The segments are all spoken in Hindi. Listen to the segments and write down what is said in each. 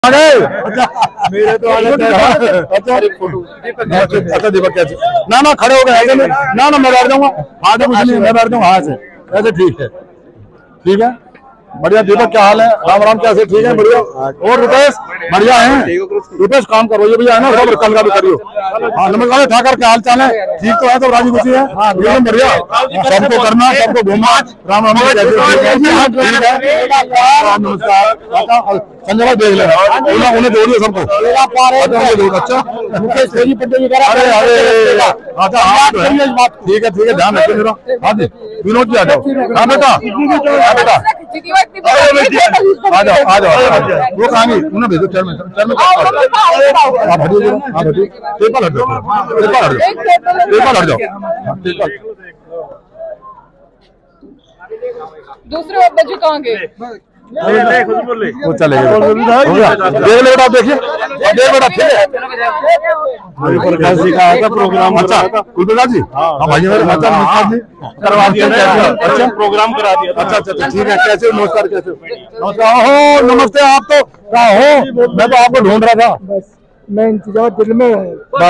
मेरे तो अच्छा दीपक कैसे ना खड़े हो गए ना मैं बैठ जाऊंगा। हाँ तो कुछ नहीं, मैं बैठ जाऊंगा। हाँ से ऐसे ठीक है बढ़िया। दीपक क्या हाल है? राम राम। कैसे? ठीक है बढ़िया। और रुपेश बढ़िया है? रुपेश काम करो, ये भैया है ना, सब कल का भी करियो। हाँ नमस्कार ठाकर, क्या हाल चाल है? ठीक तो है, सब राजी खुशी है? हाँ एकदम बढ़िया। सबको करना, सबको घूमना। राम राम। नमस्कार संजय भाई, देख लेना उन्हें जोड़िए सबको। अच्छा अरे अच्छा ठीक है ध्यान रखिए मेरा। हाँ जी विनोद जी आ जाओ। हाँ बेटा बेटा आ जाओ वो कहानी उन्हें भेजो। चल में पेपर हट जाओ। दूसरे बच्चे कहाँ गए? वो चलेगा। देख ले बेटा, देखिए देख बेटा। ठीक है प्रोग्राम। अच्छा कुलप्रसाद जी, हाँ भाई मेरे अच्छा प्रोग्राम करा दिया। अच्छा ठीक है। कैसे? नमस्कार। कैसे? नमस्कार हो। नमस्ते। आप तो क्या हो? मैं तो आपको ढूंढ रहा था। बस मैं इंतजार दिल में है।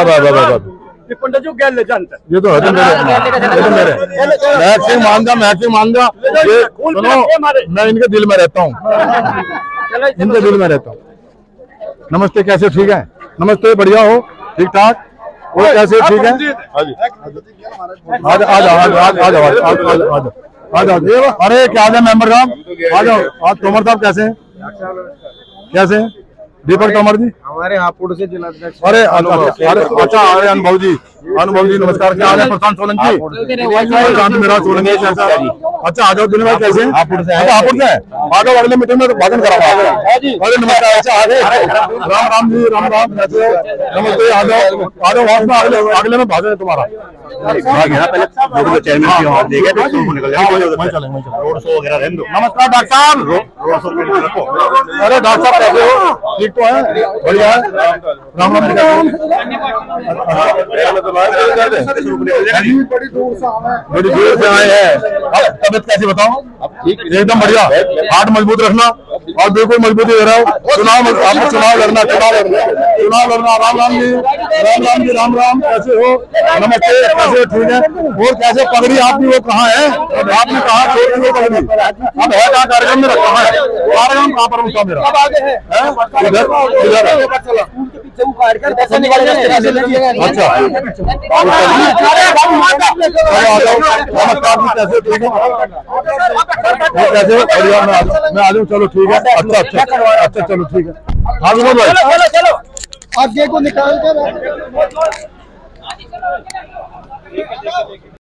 ये तो है मेरे मैक्सिंग मान जा। सुनो मैं इनके दिल में रहता हूँ, इनके दिल में रहता हूँ। नमस्ते, कैसे? ठीक है। नमस्ते, बढ़िया हो? ठीक ठाक वो कैसे? ठीक है। आ जाओ। अरे क्या है मेंबर साहब? आ जाओ। आज तोमर साहब कैसे हैं? दीपक तोमर जी हमारे हापुड़ से जिलाध्यक्ष। अरे अच्छा अरे अनुभव जी नमस्कार। क्या हाल है? प्रशांत सोलंकी मेरा सोलंकी। अच्छा आ जाओ। दिन भाई कैसे? हापुड़ से। आ जाओ, अगले मीटिंग में भाषण कराओ। अरे नमस्कार। अच्छा आ गए। राम जी राम कैसे हो? नमस्ते। आ जाओ अगले में भाषण है तुम्हारा। नमस्कार डॉक्टर साहब। अरे डॉक्टर साहब कैसे हो? ठीक तो है? बढ़िया है। राम बड़ी दूर से आए हैं। तबियत कैसी बताओ? एकदम बढ़िया। हार्ट मजबूत रखना और बिल्कुल मजबूती दे रहा हूँ। आपको चुनाव लड़ना। राम राम कैसे हो? नमस्ते। कैसे? ठीक है। और कैसे? पगड़ी आपकी वो कहाँ है? आपने कहा छोड़ दी वो पगड़ी? अब है कहाँ? कार्यक्रम में रखा है। कार्यक्रम कहाँ पर उसका मेरा? अच्छा कैसे? ठीक है। कैसे? बढ़िया। मैं आ जाऊँ। चलो ठीक है। अच्छा चलो ठीक है। हाँ विनोद भाई चलो आगे को निकाल कर